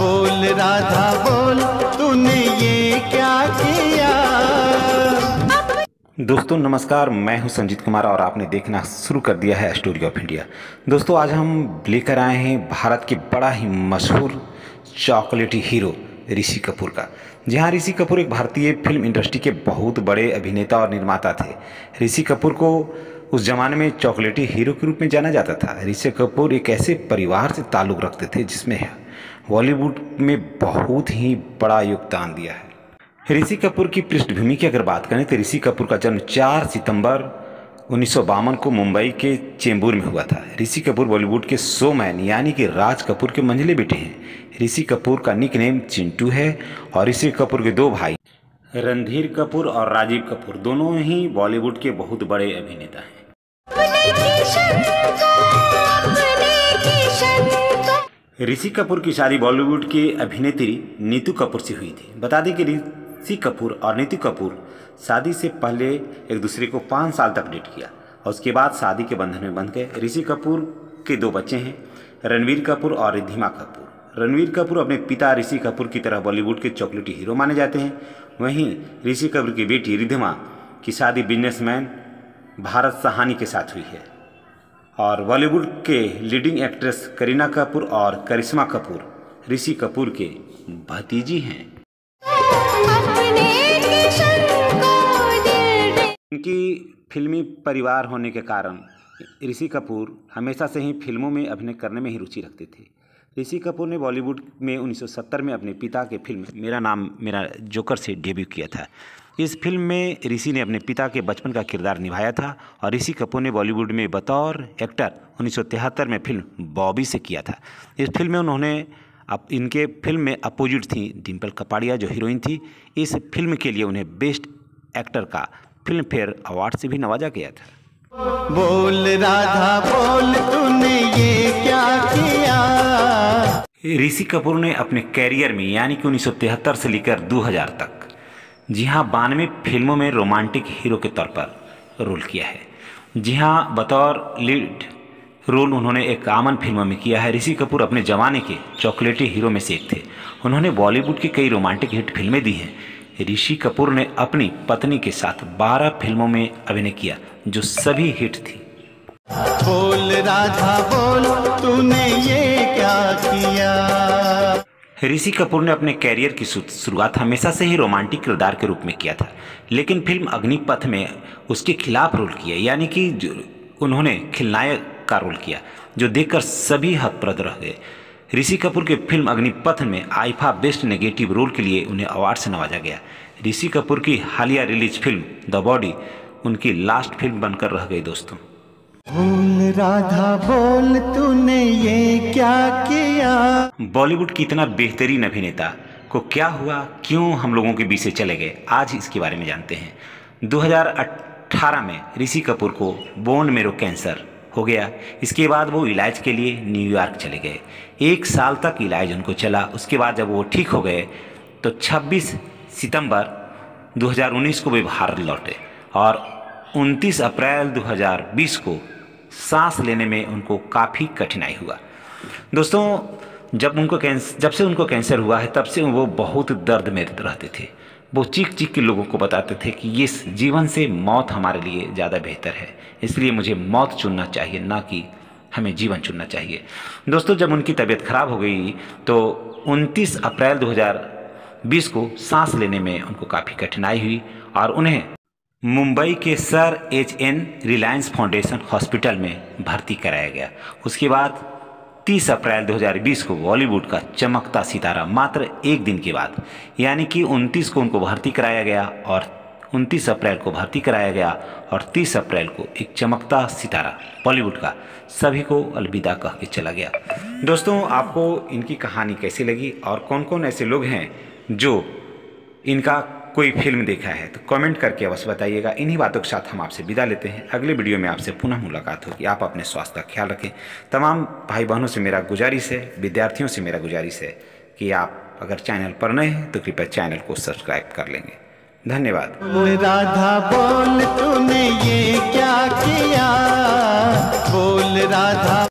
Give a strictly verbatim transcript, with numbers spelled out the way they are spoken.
बोल राधा बोल, तूने ये क्या किया। दोस्तों नमस्कार, मैं हूं संजीत कुमार और आपने देखना शुरू कर दिया है स्टोरी ऑफ इंडिया। दोस्तों आज हम लेकर आए हैं भारत के बड़ा ही मशहूर चॉकलेटी हीरो ऋषि कपूर का। जी हाँ, ऋषि कपूर एक भारतीय फिल्म इंडस्ट्री के बहुत बड़े अभिनेता और निर्माता थे। ऋषि कपूर को उस जमाने में चॉकलेटी हीरो के रूप में जाना जाता था। ऋषि कपूर एक ऐसे परिवार से ताल्लुक़ रखते थे जिसमें बॉलीवुड में बहुत ही बड़ा योगदान दिया है। ऋषि कपूर की पृष्ठभूमि की अगर बात करें तो ऋषि कपूर का जन्म चार सितंबर उन्नीस सौ बावन को मुंबई के चेंबूर में हुआ था। ऋषि कपूर बॉलीवुड के शोमैन यानी कि राज कपूर के मंझले बेटे हैं। ऋषि कपूर का निकनेम चिंटू है और ऋषि कपूर के दो भाई रणधीर कपूर और राजीव कपूर दोनों ही बॉलीवुड के बहुत बड़े अभिनेता हैं। ऋषि कपूर की शादी बॉलीवुड की अभिनेत्री नीतू कपूर से हुई थी। बता दें कि ऋषि कपूर और नीतू कपूर शादी से पहले एक दूसरे को पाँच साल तक डेट किया और उसके बाद शादी के बंधन में बंध गए। ऋषि कपूर के दो बच्चे हैं, रणवीर कपूर और रिद्धिमा कपूर। रणवीर कपूर अपने पिता ऋषि कपूर की तरह बॉलीवुड के चॉकलेटी हीरो माने जाते हैं। वहीं ऋषि कपूर की बेटी रिद्धिमा की शादी बिजनेसमैन भारत साहनी के साथ हुई है। और बॉलीवुड के लीडिंग एक्ट्रेस करीना कपूर और करिश्मा कपूर ऋषि कपूर के भतीजी हैं। उनकी फिल्मी परिवार होने के कारण ऋषि कपूर हमेशा से ही फिल्मों में अभिनय करने में ही रुचि रखते थे। ऋषि कपूर ने बॉलीवुड में उन्नीस सौ सत्तर में अपने पिता के फिल्म मेरा नाम मेरा जोकर से डेब्यू किया था। इस फिल्म में ऋषि ने अपने पिता के बचपन का किरदार निभाया था और ऋषि कपूर ने बॉलीवुड में बतौर एक्टर उन्नीस सौ तिहत्तर में फिल्म बॉबी से किया था। इस फिल्म में उन्होंने अब इनके फिल्म में अपोजिट थी डिम्पल कपाड़िया जो हीरोइन थी। इस फिल्म के लिए उन्हें बेस्ट एक्टर का फिल्म फेयर अवार्ड से भी नवाजा गया था। बोल राधा बोल, तूने ये क्या किया। ऋषि कपूर ने अपने कैरियर में यानी कि उन्नीस सौ तिहत्तर से लेकर दो हज़ार तक जी हाँ बानवे फिल्मों में रोमांटिक हीरो के तौर पर रोल किया है। जी हाँ, बतौर लीड रोल उन्होंने एक आमन फिल्मों में किया है। ऋषि कपूर अपने जमाने के चॉकलेटी हीरो में से एक थे। उन्होंने बॉलीवुड की कई रोमांटिक हिट फिल्में दी हैं। ऋषि कपूर ने अपनी पत्नी के साथ बारह फिल्मों में अभिनय किया जो सभी हिट थी। बोल राधा बोल, तूने ये क्या किया। ऋषि कपूर ने अपने कैरियर की शुरुआत हमेशा से ही रोमांटिक किरदार के रूप में किया था, लेकिन फिल्म अग्निपथ में उसके खिलाफ रोल किया यानी कि उन्होंने खलनायक का रोल किया जो देखकर सभी हतप्रभ रह गए। ऋषि कपूर के फिल्म अग्निपथ में आईफा बेस्ट नेगेटिव रोल के लिए उन्हें अवार्ड से नवाजा गया। ऋषि कपूर की हालिया रिलीज फिल्म द बॉडी उनकी लास्ट फिल्म बनकर रह गई। दोस्तों बोल राधा बोल, तूने ये क्या किया। बॉलीवुड की इतना बेहतरीन अभिनेता को क्या हुआ, क्यों हम लोगों के बीच से चले गए, आज इसके बारे में जानते हैं। दो हज़ार अठारह में ऋषि कपूर को बोन मेरो कैंसर हो गया। इसके बाद वो इलाज के लिए न्यूयॉर्क चले गए। एक साल तक इलाज उनको चला। उसके बाद जब वो ठीक हो गए तो छब्बीस सितंबर दो हज़ार उन्नीस को वे भारत लौटे और उनतीस अप्रैल दो हज़ार बीस को सांस लेने में उनको काफ़ी कठिनाई हुआ। दोस्तों जब उनको कैंसर जब से उनको कैंसर हुआ है तब से वो बहुत दर्द में रहते थे। वो चीख चीख के लोगों को बताते थे कि ये जीवन से मौत हमारे लिए ज़्यादा बेहतर है, इसलिए मुझे मौत चुनना चाहिए ना कि हमें जीवन चुनना चाहिए। दोस्तों जब उनकी तबीयत खराब हो गई तो उनतीस अप्रैल दो हज़ार बीस को सांस लेने में उनको काफ़ी कठिनाई हुई और उन्हें मुंबई के Sir H N Reliance Foundation hospital में भर्ती कराया गया। उसके बाद तीस अप्रैल दो हज़ार बीस को बॉलीवुड का चमकता सितारा मात्र एक दिन के बाद यानी कि उनतीस को उनको भर्ती कराया गया और उनतीस अप्रैल को भर्ती कराया गया और तीस अप्रैल को एक चमकता सितारा बॉलीवुड का सभी को अलविदा कह के चला गया। दोस्तों आपको इनकी कहानी कैसी लगी और कौन कौन ऐसे लोग हैं जो इनका कोई फिल्म देखा है तो कमेंट करके अवश्य बताइएगा। इन्हीं बातों के साथ हम आपसे विदा लेते हैं। अगले वीडियो में आपसे पुनः मुलाकात होगी। आप अपने स्वास्थ्य का ख्याल रखें। तमाम भाई बहनों से मेरा गुजारिश है, विद्यार्थियों से मेरा गुजारिश है कि आप अगर चैनल पर नए हैं तो कृपया चैनल को सब्सक्राइब कर लेंगे। धन्यवाद। राधा बोल, तूने ये क्या किया। बोल राधा।